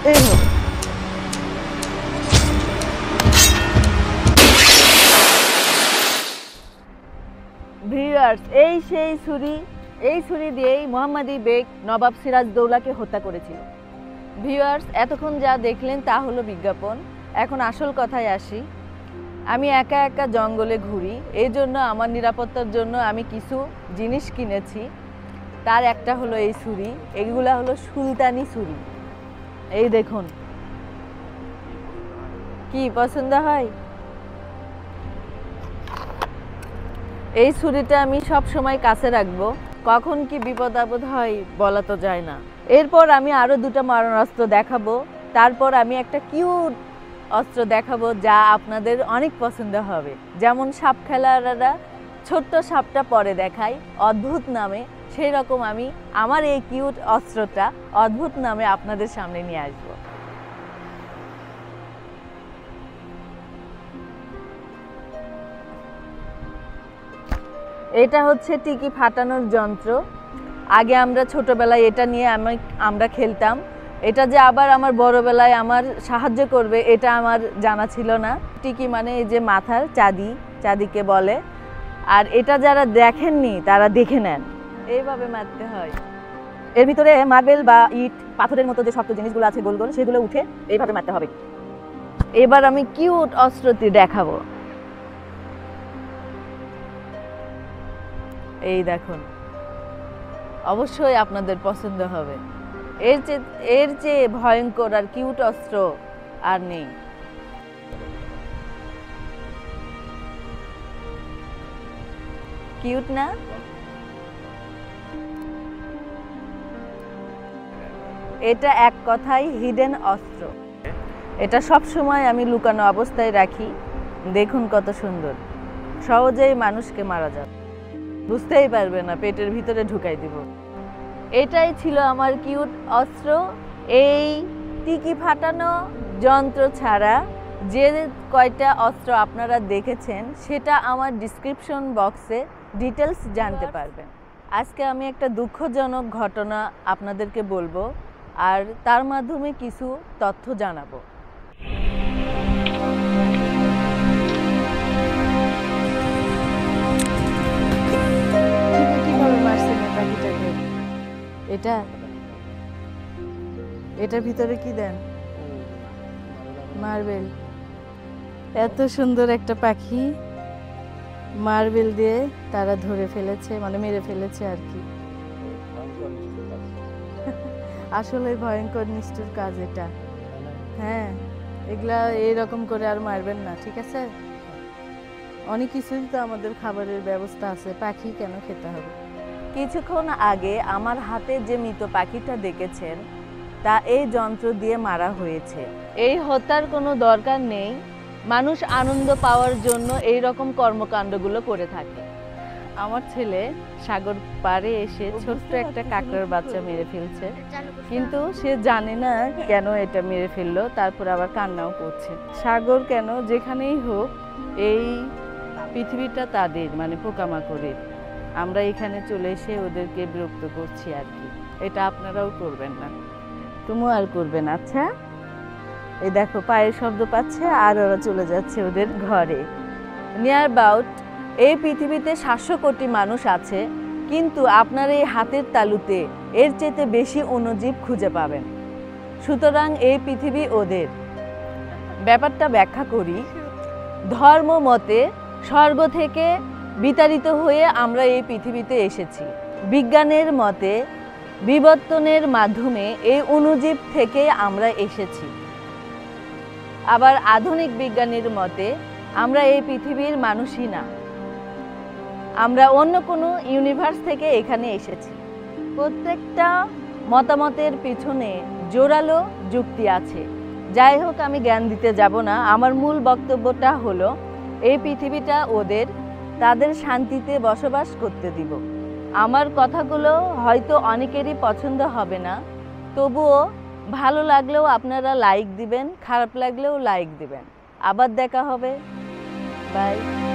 করতেই হবে। ভিউয়ার্স, এই সেই ছুরি, এই ছুরি দিয়েই মোহাম্মদী বেগ নবাব সিরাজদৌলাকে হত্যা করেছিল। ভিউয়ার্স, এতক্ষণ যা দেখলেন তা হলো বিজ্ঞাপন। এখন আসল কথায় আসি। আমি একা একা জঙ্গলে ঘুরি, এই জন্য আমার নিরাপত্তার জন্য আমি কিছু জিনিস কিনেছি। তার একটা হলো এই ছুরি। এগুলা হলো সুলতানি ছুরি। এই দেখুন, কি পছন্দ হয়? এই ছুরিটা আমি সব সময় কাছে রাখবো, কখন কি বিপদ আপদ হয় বলা তো যায় না। এরপর আমি আরো দুটো মারণাস্ত্র দেখাবো, তারপর আমি একটা কিউট অস্ত্র দেখাবো যা আপনাদের অনেক পছন্দ হবে। যেমন সাপ খেলারা ছোট্ট সাপটা পরে দেখায় অদ্ভুত নামে, সেই রকম আমি আমার এই কিউট অস্ত্রটা অদ্ভুত নামে আপনাদের সামনে নিয়ে আসবো। এটা হচ্ছে টিকি ফাটানোর যন্ত্র। আগে আমরা ছোটবেলায় এটা নিয়ে আমরা খেলতাম। এটা যে আবার আমার বড়বেলায় আমার সাহায্য করবে এটা আমার জানা ছিল না। টিকি মানে এই যে মাথার চাঁদিকে বলে। আর এটা যারা দেখেননি তারা দেখে নেন, এইভাবে মারতে হয়। এর ভিতরে মার্বেল বা ইট পাথরের মতো যে শক্ত জিনিসগুলো আছে গোল গোল, সেগুলো উঠে এইভাবে মারতে হবে। এবার আমি কিউট অস্ত্রটি দেখাবো। এই দেখুন, অবশ্যই আপনাদের পছন্দ হবে। এর চেয়ে ভয়ঙ্কর আর কিউট অস্ত্র আর নেই। কিউট না? এটা এক কথায় হিডেন অস্ত্র। এটা সব সময় আমি লুকানো অবস্থায় রাখি। দেখুন কত সুন্দর, সহজেই মানুষকে মারা যাবে, বুঝতেই পারবে না, পেটের ভিতরে ঢুকাই দিব। এটাই ছিল আমার কিউট অস্ত্র। এই টিকি ফাটানো যন্ত্র ছাড়া যে কয়টা অস্ত্র আপনারা দেখেছেন সেটা আমার ডিসক্রিপশন বক্সে ডিটেলস জানতে পারবেন। আজকে আমি একটা দুঃখজনক ঘটনা আপনাদেরকে বলবো আর তার মাধ্যমে কিছু তথ্য জানাবো। এটার ভিতরে কি দেন? মার্বেল। এত সুন্দর একটা পাখি মার্বেল দিয়ে তারা ধরে ফেলেছে, মানে মেরে ফেলেছে আর কি। আসলে ভয়ঙ্কর নিষ্ঠুর কাজ এটা। হ্যাঁ, এগুলা এইরকম করে আর মারবেন না, ঠিক আছে? অনেক কিছুই তো আমাদের খাবারের ব্যবস্থা আছে, পাখি কেন খেতে হবে? কিছুক্ষণ আগে আমার হাতে যে মৃত পাখিটা দেখেছেন তা এই যন্ত্র দিয়ে মারা হয়েছে। এই হত্যার কোনো দরকার নেই, মানুষ আনন্দ পাওয়ার জন্য এই রকম কর্মকাণ্ডগুলো করে থাকে। আমার ছেলে সাগর পাড়ে এসে ছোট্ট একটা কাঁকড়ার বাচ্চা মেরে ফেলছে, কিন্তু সে জানে না কেন এটা মেরে ফেললো, তারপর আবার কান্নাও করছে। সাগর কেন, যেখানেই হোক এই পৃথিবীটা তাদের, মানে পোকামাকড়ের। আমরা এখানে চলে এসে ওদেরকে বিরক্ত করছি আর কি। এটা আপনারাও করবেন না, তুমিও আর করবেন। আচ্ছা, এই দেখো পায়ের শব্দ পাচ্ছে আর ওরা চলে যাচ্ছে ওদের ঘরে। নিয়ার অ্যাবাউট এই পৃথিবীতে 700 কোটি মানুষ আছে, কিন্তু আপনার এই হাতের তালুতে এর চেয়ে বেশি অণুজীব খুঁজে পাবেন। সুতরাং এই পৃথিবী ওদের। ব্যাপারটা ব্যাখ্যা করি। ধর্ম মতে স্বর্গ থেকে বিতাড়িত হয়ে আমরা এই পৃথিবীতে এসেছি। বিজ্ঞানের মতে বিবর্তনের মাধ্যমে এই অণুজীব থেকে আমরা এসেছি। আবার আধুনিক বিজ্ঞানের মতে আমরা এই পৃথিবীর মানুষই না, আমরা অন্য কোনো ইউনিভার্স থেকে এখানে এসেছি। প্রত্যেকটা মতামতের পিছনে জোরালো যুক্তি আছে। যাই হোক, আমি জ্ঞান দিতে যাব না। আমার মূল বক্তব্যটা হলো এই পৃথিবীটা ওদের, তাদের শান্তিতে বসবাস করতে দিব। আমার কথাগুলো হয়তো অনেকেরই পছন্দ হবে না, তবুও ভালো লাগলেও আপনারা লাইক দিবেন, খারাপ লাগলেও লাইক দিবেন। আবার দেখা হবে, বাই।